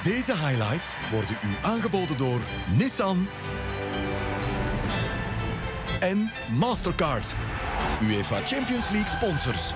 Deze highlights worden u aangeboden door Nissan en Mastercard, UEFA Champions League sponsors.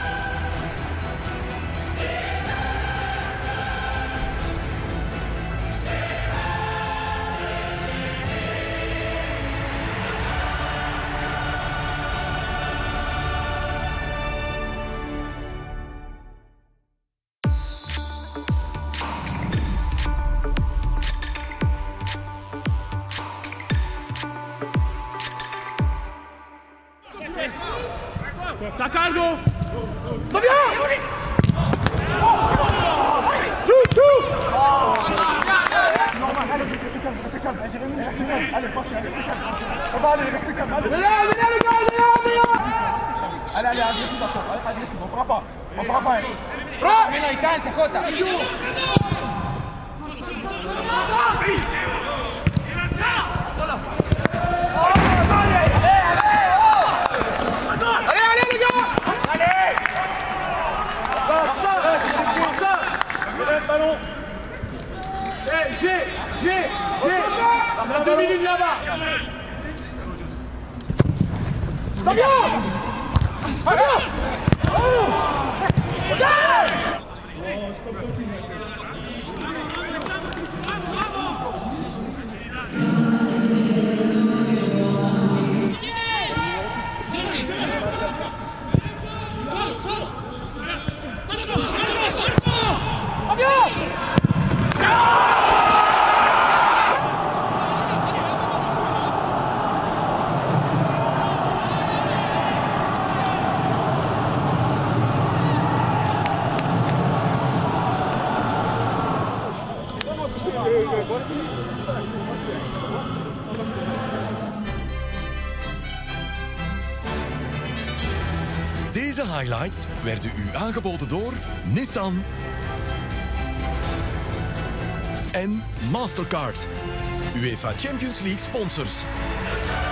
¡Está cargo! ¡Sevilla! ¡Chut, chut! Allez, passe, allez, restez calme. On va aller, restez calme. Allez, les gars, allez, agressif encore. Allez, agressif, on ne fera pas. On ne fera pas. Prends! Meno, distanza, Jota. Ballon. J'ai. La 2 minutes là-bas. Très bien. Allez. Deze highlights werden u aangeboden door Nissan en Mastercard, UEFA Champions League sponsors.